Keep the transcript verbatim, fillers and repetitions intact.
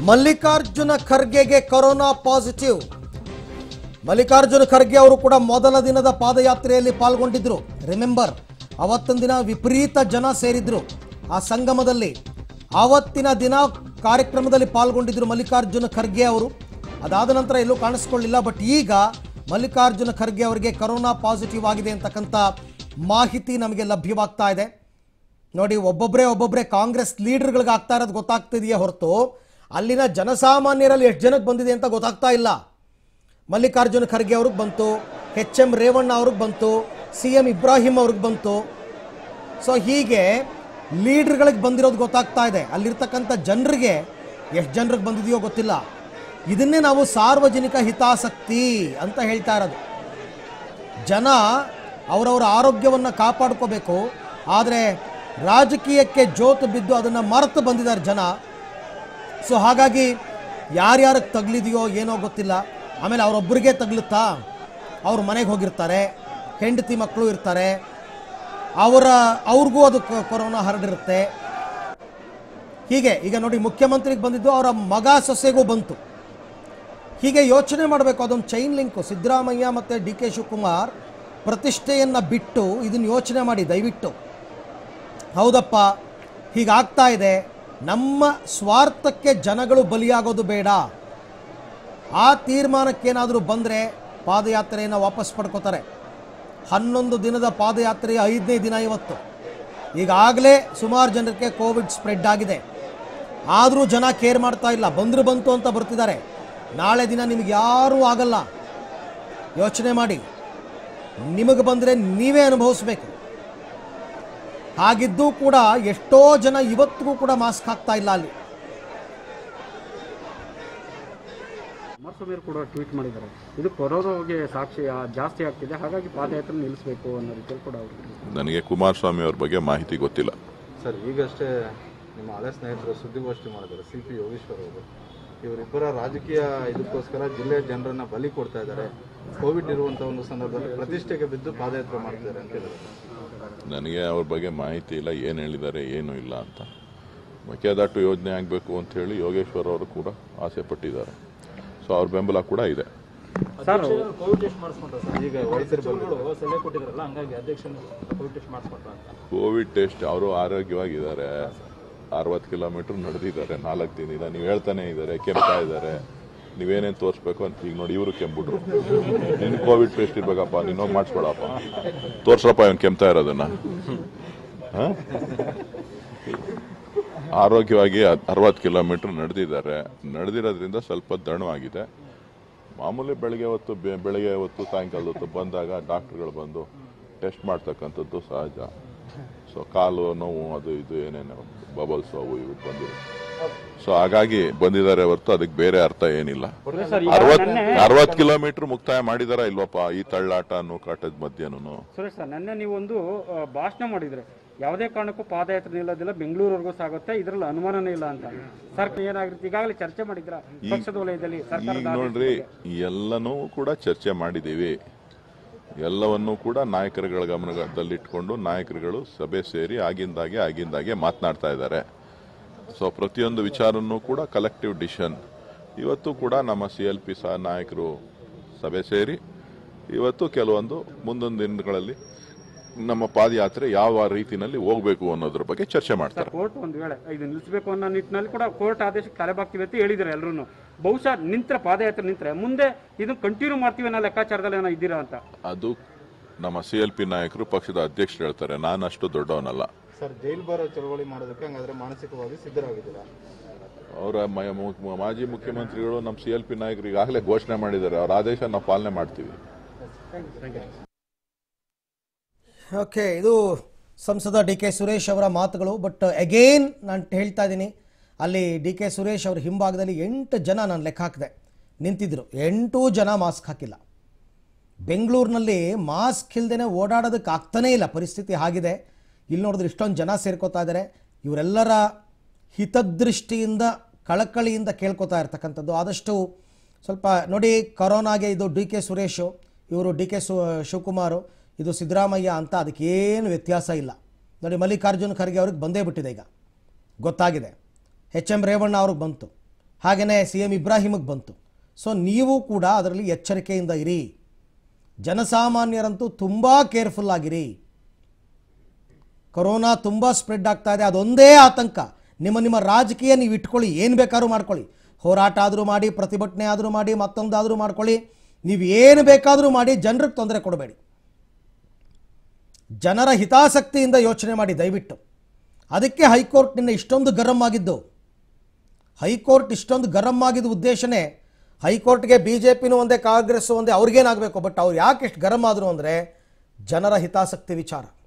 ಮಲ್ಲಿಕಾರ್ಜುನ ಖರ್ಗೆಗೆ corona positive. Mallikarjuna Kharge ಅವರು ಕೂಡ ಮೊದಲ ದಿನದ ಪಾದಯಾತ್ರೆಯಲ್ಲಿ ಪಾಲ್ಗೊಂಡಿದ್ರು. ರಿಮೆಂಬರ್, ಅವತ್ತಿನ ದಿನ ವಿಪರೀತ ಜನ ಸೇರಿದ್ರು ಆ ಸಂಗಮದಲ್ಲಿ. ಆವತ್ತಿನ ದಿನ ಕಾರ್ಯಕ್ರಮದಲ್ಲಿ ಪಾಲ್ಗೊಂಡಿದ್ರು ಮಲ್ಲಿಕಾರ್ಜುನ ಖರ್ಗೆ ಅವರು. ಅದಾದ ನಂತರ ಎಲ್ಲೂ ಕಾಣಿಸ್ಕೊಳ್ಳಿಲ್ಲ. ಬಟ್ ಈಗ ಮಲ್ಲಿಕಾರ್ಜುನ ಖರ್ಗೆ ಅವರಿಗೆ ಕೊರೋನಾ ಪಾಸಿಟಿವ್ ಆಗಿದೆ ಅಂತಕ್ಕಂಥ ಮಾಹಿತಿ ನಮಗೆ ಲಭ್ಯವಾಗ್ತಾ ಇದೆ. ನೋಡಿ, ಒಬ್ಬೊಬ್ಬರೇ ಒಬ್ಬೊಬ್ಬರೇ ಕಾಂಗ್ರೆಸ್ ಲೀಡರ್ಗಳಿಗೆ ಆಗ್ತಾ ಇರೋದು ಗೊತ್ತಾಗ್ತಿದೆಯೇ ಹೊರತು ಅಲ್ಲಿನ ಜನಸಾಮಾನ್ಯರಲ್ಲಿ ಎಷ್ಟು ಜನಕ್ಕೆ ಬಂದಿದೆ ಅಂತ ಗೊತ್ತಾಗ್ತಾ ಇಲ್ಲ. ಮಲ್ಲಿಕಾರ್ಜುನ ಖರ್ಗೆ ಅವ್ರಿಗೆ ಬಂತು, ಎಚ್ ಎಂ ರೇವಣ್ಣ ಅವ್ರಿಗೆ ಬಂತು, ಸಿ ಎಂ ಇಬ್ರಾಹಿಂ ಅವ್ರಿಗೆ ಬಂತು. ಸೊ ಹೀಗೆ ಲೀಡರ್ಗಳಿಗೆ ಬಂದಿರೋದು ಗೊತ್ತಾಗ್ತಾ ಇದೆ. ಅಲ್ಲಿರ್ತಕ್ಕಂಥ ಜನರಿಗೆ ಎಷ್ಟು ಜನರಿಗೆ ಬಂದಿದೆಯೋ ಗೊತ್ತಿಲ್ಲ. ಇದನ್ನೇ ನಾವು ಸಾರ್ವಜನಿಕ ಹಿತಾಸಕ್ತಿ ಅಂತ ಹೇಳ್ತಾ ಇರೋದು. ಜನ ಅವರವರ ಆರೋಗ್ಯವನ್ನು ಕಾಪಾಡ್ಕೋಬೇಕು, ಆದರೆ ರಾಜಕೀಯಕ್ಕೆ ಜೋತು ಬಿದ್ದು ಅದನ್ನು ಮರೆತು ಬಂದಿದ್ದಾರೆ ಜನ. ಸೊ ಹಾಗಾಗಿ ಯಾರ್ಯಾರಿಗೆ ತಗಲಿದೆಯೋ ಏನೋ ಗೊತ್ತಿಲ್ಲ. ಆಮೇಲೆ ಅವರೊಬ್ಬರಿಗೆ ತಗಲುತ್ತಾ, ಅವ್ರ ಮನೆಗೆ ಹೋಗಿರ್ತಾರೆ, ಹೆಂಡತಿ ಮಕ್ಕಳು ಇರ್ತಾರೆ, ಅವರ ಅವ್ರಿಗೂ ಅದು ಕೊರೋನಾ ಹರಡಿರುತ್ತೆ. ಹೀಗೆ ಈಗ ನೋಡಿ, ಮುಖ್ಯಮಂತ್ರಿಗೆ ಬಂದಿದ್ದು ಅವರ ಮಗ ಸೊಸೆಗೂ ಬಂತು. ಹೀಗೆ ಯೋಚನೆ ಮಾಡಬೇಕು, ಅದೊಂದು ಚೈನ್ ಲಿಂಕು. ಸಿದ್ದರಾಮಯ್ಯ ಮತ್ತು ಡಿ ಕೆ ಶಿವಕುಮಾರ್ ಪ್ರತಿಷ್ಠೆಯನ್ನು ಬಿಟ್ಟು ಇದನ್ನು ಯೋಚನೆ ಮಾಡಿ ದಯವಿಟ್ಟು. ಹೌದಪ್ಪ, ಹೀಗಾಗ್ತಾ ಇದೆ, ನಮ್ಮ ಸ್ವಾರ್ಥಕ್ಕೆ ಜನಗಳು ಬಲಿಯಾಗೋದು ಬೇಡ. ಆ ತೀರ್ಮಾನಕ್ಕೇನಾದರೂ ಬಂದರೆ ಪಾದಯಾತ್ರೆಯನ್ನು ವಾಪಸ್ ಪಡ್ಕೋತಾರೆ. ಹನ್ನೊಂದು ದಿನದ ಪಾದಯಾತ್ರೆಯ ಐದನೇ ದಿನ ಇವತ್ತು. ಈಗಾಗಲೇ ಸುಮಾರು ಜನರಿಗೆ ಕೋವಿಡ್ ಸ್ಪ್ರೆಡ್ ಆಗಿದೆ. ಆದರೂ ಜನ ಕೇರ್ ಮಾಡ್ತಾ ಇಲ್ಲ. ಬಂದರೂ ಬಂತು ಅಂತ ಬರ್ತಿದ್ದಾರೆ. ನಾಳೆ ದಿನ ನಿಮಗೆ ಯಾರೂ ಆಗಲ್ಲ. ಯೋಚನೆ ಮಾಡಿ, ನಿಮಗೆ ಬಂದರೆ ನೀವೇ ಅನುಭವಿಸ್ಬೇಕು. ಹಾಗಿದ್ದೂ ಕೂಡ ಎಷ್ಟೋ ಜನ ಇವತ್ತಿಗೂ ಕೂಡ ಮಾಸ್ಕ್ ಹಾಕ್ತಾ ಇಲ್ಲ. ಅಲ್ಲಿ ಕುಮಾರಸ್ವಾಮಿ ಕೂಡ ಟ್ವೀಟ್ ಮಾಡಿದ್ದಾರೆ, ಇದು ಕೊರೋನಾಗೆ ಸಾಕ್ಷಿ ಜಾಸ್ತಿ ಆಗ್ತಿದೆ, ಹಾಗಾಗಿ ಪಾದಯಾತ್ರೆ ನಿಲ್ಲಿಸಬೇಕು ಅನ್ನೋ ರೀತಿಯಲ್ಲಿ ಕೂಡ ಅವರು. ನನಗೆ ಕುಮಾರಸ್ವಾಮಿ ಅವ್ರ ಬಗ್ಗೆ ಮಾಹಿತಿ ಗೊತ್ತಿಲ್ಲ ಸರ್. ಈಗಷ್ಟೇ ನಿಮ್ಮ ಹಳೆ ಸ್ನೇಹಿತರು ಸುದ್ದಿಗೋಷ್ಠಿ ಮಾಡಿದ್ದಾರೆ, ಸಿ ಪಿ ಯೋಗೇಶ್ವರ್ ಅವರು. ಇವರಿಬ್ಬರ ರಾಜಕೀಯ ಇದಕ್ಕೋಸ್ಕರ ಜಿಲ್ಲೆಯ ಜನರನ್ನ ಬಲಿ ಕೊಡ್ತಾ ಇದ್ದಾರೆ. ಕೋವಿಡ್ ಇರುವಂಥ ಒಂದು ಸಂದರ್ಭದಲ್ಲಿ ಪ್ರತಿಷ್ಠೆಗೆ ಬಿದ್ದು ಪಾದಯಾತ್ರೆ ಮಾಡ್ತಿದ್ದಾರೆ ಅಂತ ಹೇಳಿದ್ದಾರೆ. ನನಗೆ ಅವ್ರ ಬಗ್ಗೆ ಮಾಹಿತಿ ಇಲ್ಲ, ಏನು ಹೇಳಿದ್ದಾರೆ ಏನು ಇಲ್ಲ ಅಂತ. ಮೇಕೆದಾಟು ಯೋಜನೆ ಆಗಬೇಕು ಅಂತ ಹೇಳಿ ಯೋಗೇಶ್ವರ್ ಅವರು ಕೂಡ ಆಸೆ ಪಟ್ಟಿದ್ದಾರೆ. ಸೊ ಅವ್ರ ಬೆಂಬಲ ಕೂಡ ಇದೆ. ಕೋವಿಡ್ ಟೆಸ್ಟ್ ಅವರು ಆರೋಗ್ಯವಾಗಿದ್ದಾರೆ, ಅರವತ್ತು ಕಿಲೋಮೀಟರ್ ನಡೆದಿದ್ದಾರೆ, ನಾಲ್ಕು ದಿನದಿಂದ. ನೀವು ಹೇಳ್ತಾನೆ ಇದ್ದಾರೆ, ಕೆಮ್ತಾ ಇದ್ದಾರೆ, ನೀವೇನೇನು ತೋರಿಸ್ಬೇಕು ಅಂತ. ಈಗ ನೋಡಿ, ಇವರು ಕೆಂಬಿಟ್ರು. ನಿನ್ನ ಕೋವಿಡ್ ಟೆಸ್ಟ್ ಇರ್ಬೇಕಪ್ಪ, ನೀನು ಮಾಡಿಸ್ಬೇಡಪ್ಪ, ತೋರ್ಸಪ್ಪ ಇವನು ಕೆಮ್ತಾ ಇರೋದನ್ನ. ಆರೋಗ್ಯವಾಗಿ ಅರವತ್ತು ಕಿಲೋಮೀಟರ್ ನಡೆದಿದ್ದಾರೆ. ನಡೆದಿರೋದ್ರಿಂದ ಸ್ವಲ್ಪ ದಣವಾಗಿದೆ. ಮಾಮೂಲಿ ಬೆಳಗ್ಗೆ ಹೊತ್ತು ಬೆಳಗ್ಗೆ ಹೊತ್ತು ಸಾಯಂಕಾಲದ ಹೊತ್ತು ಬಂದಾಗ ಡಾಕ್ಟರ್ಗಳು ಬಂದು ಟೆಸ್ಟ್ ಮಾಡ್ತಕ್ಕಂಥದ್ದು ಸಹಜ. ಸೊ ಕಾಲು ನೋವು ಅದು ಇದು ಏನೇನು ಬಬಲ್ಸ್ ಅವು ಇವು ಬಂದಿದೆ. ಸೊ ಹಾಗಾಗಿ ಬಂದಿದ್ದಾರೆ ಹೊರತು ಅದಕ್ಕೆ ಬೇರೆ ಅರ್ಥ ಏನಿಲ್ಲ. ಅರವತ್ ಅರವತ್ತು ಕಿಲೋಮೀಟರ್ ಮುಕ್ತಾಯ ಮಾಡಿದಾರ ಇಲ್ವಪ್ಪ ಈ ತಳ್ಳಾಟ ನೂಕಾಟದ ಮಧ್ಯನೂ. ಸುರೇಶ್ ಸರ್, ನೆನ್ನೆ ನೀವು ಒಂದು ಭಾಷಣ ಮಾಡಿದ್ರೆ, ಯಾವುದೇ ಕಾರಣಕ್ಕೂ ಪಾದಯಾತ್ರೆ ನಿಲ್ಲೋದಿಲ್ಲ, ಬೆಂಗಳೂರಿವರೆಗೂ ಸಾಗುತ್ತೆ, ಇದರಲ್ಲಿ ಅನುಮಾನನೇ ಇಲ್ಲ ಅಂತ. ಸರ್ಕಾರ ಏನಾಗಿರುತ್ತೆ ಈಗಾಗಲೇ ಚರ್ಚೆ ಮಾಡಿದ್ರ ಪಕ್ಷದ ವಲಯದಲ್ಲಿ? ಈಗ ನೋಡ್ರಿ, ಎಲ್ಲನೂ ಕೂಡ ಚರ್ಚೆ ಮಾಡಿದ್ದೀವಿ. ಎಲ್ಲವನ್ನೂ ಕೂಡ ನಾಯಕರುಗಳ ಗಮನದಲ್ಲಿಟ್ಕೊಂಡು ನಾಯಕರುಗಳು ಸಭೆ ಸೇರಿ ಆಗಿಂದಾಗೆ ಆಗಿಂದಾಗೆ ಮಾತನಾಡ್ತಾ ಇದ್ದಾರೆ. ಸೊ ಪ್ರತಿಯೊಂದು ವಿಚಾರನೂ ಕೂಡ ಕಲೆಕ್ಟಿವ್ ಡಿಸಿಷನ್. ಇವತ್ತು ಕೂಡ ನಮ್ಮ ಸಿ ಎಲ್ ಪಿ ಸಹ ನಾಯಕರು ಸಭೆ ಸೇರಿ ಇವತ್ತು ಕೆಲವೊಂದು ಮುಂದೊಂದು ದಿನಗಳಲ್ಲಿ ನಮ್ಮ ಪಾದಯಾತ್ರೆ ಯಾವ ರೀತಿಯಲ್ಲಿ ಹೋಗಬೇಕು ಅನ್ನೋದ್ರ ಬಗ್ಗೆ ಚರ್ಚೆ ಮಾಡ್ತಾರೆ. ಕೋರ್ಟ್ ಒಂದು ವೇಳೆ ಇದು ನಿಲ್ಲಿಸಬೇಕು ಅನ್ನೋ ನಿಟ್ಟಿನಲ್ಲಿ ಕೂಡ ಕೋರ್ಟ್ ಆದೇಶಕ್ಕೆ ತಲೆಬಾಗ್ತೀವಿ ಅಂತ ಹೇಳಿದ್ದಾರೆ ಎಲ್ಲರೂ. ಬಹುಶಃ ನಿಂತರ ಪಾದಯಾತ್ರೆ ನಿಂತರೆ ಮುಂದೆ ಇದನ್ನು ಕಂಟಿನ್ಯೂ ಮಾಡ್ತೀವಿ ಅನ್ನೋ ಲೆಕ್ಕಾಚಾರದಲ್ಲಿ ಏನೋ ಇದ್ದೀರಾ ಅಂತ? ಅದು ನಮ್ಮ ಸಿ ಎಲ್ ಪಿ ನಾಯಕರು, ಪಕ್ಷದ ಅಧ್ಯಕ್ಷರು ಹೇಳ್ತಾರೆ. ನಾನು ಅಷ್ಟು ದೊಡ್ಡವನಲ್ಲ ಸರ್. ಜೈಲ್ ಬರೋ ಚಳವಳಿ ಮಾಡೋದಕ್ಕೆ ಹಂಗಾದ್ರೆ ಮಾನಸಿಕವಾಗಿ ಸಿದ್ಧರಾಗಿದ್ದೀರಾ? ಅವರ ಮಾಜಿ ಮುಖ್ಯಮಂತ್ರಿಗಳು ನಮ್ಮ ಸಿ ಎಲ್ ಪಿ ನಾಯಕರು ಈಗಾಗಲೇ ಘೋಷಣೆ ಮಾಡಿದ್ದಾರೆ. ಅವರ ಆದೇಶ ನಾವು ಪಾಲನೆ ಮಾಡ್ತೀವಿ. ಓಕೆ, ಇದು ಸಂಸದ ಡಿ ಕೆ ಸುರೇಶ್ ಅವರ ಮಾತುಗಳು. ಬಟ್ ಅಗೇನ್ ನಾನು ಹೇಳ್ತಾ ಇದ್ದೀನಿ, ಅಲ್ಲಿ ಡಿ ಕೆ ಸುರೇಶ್ ಅವರ ಹಿಂಭಾಗದಲ್ಲಿ ಎಂಟು ಜನ ನಾನು ಲೆಕ್ಕ ಹಾಕಿದೆ ನಿಂತಿದ್ರು. ಎಂಟು ಜನ ಮಾಸ್ಕ್ ಹಾಕಿಲ್ಲ. ಬೆಂಗಳೂರಿನಲ್ಲಿ ಮಾಸ್ಕ್ ಇಲ್ಲದೇ ಓಡಾಡೋದಕ್ಕೆ ಆಗ್ತಾನೇ ಇಲ್ಲ. ಪರಿಸ್ಥಿತಿ ಆಗಿದೆ. ಇಲ್ಲಿ ನೋಡಿದ್ರೆ ಇಷ್ಟೊಂದು ಜನ ಸೇರ್ಕೋತಾ ಇದ್ದಾರೆ. ಇವರೆಲ್ಲರ ಹಿತದೃಷ್ಟಿಯಿಂದ ಕಳಕಳಿಯಿಂದ ಕೇಳ್ಕೊತಾ ಇರ್ತಕ್ಕಂಥದ್ದು, ಆದಷ್ಟು ಸ್ವಲ್ಪ ನೋಡಿ, ಕೊರೋನಾಗೆ ಇದು ಡಿ ಕೆ ಸುರೇಶು, ಇವರು ಡಿ ಕೆ ಸು ಶಿವಕುಮಾರು, ಇದು ಸಿದ್ದರಾಮಯ್ಯ ಅಂತ ಅದಕ್ಕೇನು ವ್ಯತ್ಯಾಸ ಇಲ್ಲ. ನೋಡಿ, ಮಲ್ಲಿಕಾರ್ಜುನ ಖರ್ಗೆ ಅವ್ರಿಗೆ ಬಂದೇ ಬಿಟ್ಟಿದೆ, ಈಗ ಗೊತ್ತಾಗಿದೆ. ಎಚ್ ಎಂ ರೇವಣ್ಣ ಅವ್ರಿಗೆ ಬಂತು. ಹಾಗೆಯೇ ಸಿ ಎಂ ಇಬ್ರಾಹಿಮಿಗೆ ಬಂತು. ಸೊ ನೀವು ಕೂಡ ಅದರಲ್ಲಿ ಎಚ್ಚರಿಕೆಯಿಂದ ಇರಿ. ಜನಸಾಮಾನ್ಯರಂತೂ ತುಂಬ ಕೇರ್ಫುಲ್ ಆಗಿರಿ. ಕೊರೋನಾ ತುಂಬ ಸ್ಪ್ರೆಡ್ ಆಗ್ತಾ ಇದೆ, ಅದೊಂದೇ ಆತಂಕ. ನಿಮ್ಮ ನಿಮ್ಮ ರಾಜಕೀಯ ನೀವು ಇಟ್ಕೊಳ್ಳಿ, ಏನು ಬೇಕಾದ್ರೂ ಮಾಡ್ಕೊಳ್ಳಿ, ಹೋರಾಟ ಆದರೂ ಮಾಡಿ, ಪ್ರತಿಭಟನೆ ಆದರೂ ಮಾಡಿ, ಮತ್ತೊಂದಾದರೂ ಮಾಡ್ಕೊಳ್ಳಿ, ನೀವು ಏನು ಬೇಕಾದರೂ ಮಾಡಿ, ಜನರಿಗೆ ತೊಂದರೆ ಕೊಡಬೇಡಿ. ಜನರ ಹಿತಾಸಕ್ತಿಯಿಂದ ಯೋಚನೆ ಮಾಡಿ ದಯವಿಟ್ಟು. ಅದಕ್ಕೆ ಹೈಕೋರ್ಟ್ ನಿನ್ನೆ ಇಷ್ಟೊಂದು ಗರಂ ಆಗಿದ್ದು. ಹೈಕೋರ್ಟ್ ಇಷ್ಟೊಂದು ಗರಂ ಆಗಿದ್ದ ಉದ್ದೇಶನೇ, ಹೈಕೋರ್ಟ್ಗೆ ಬಿ ಜೆ ಪಿನೂ ಒಂದೇ, ಕಾಂಗ್ರೆಸ್ಸು ಒಂದೇ, ಅವ್ರಿಗೇನಾಗಬೇಕು, ಬಟ್ ಅವ್ರು ಯಾಕೆ ಇಷ್ಟು ಗರಂ ಆದರು ಅಂದರೆ ಜನರ ಹಿತಾಸಕ್ತಿ ವಿಚಾರ.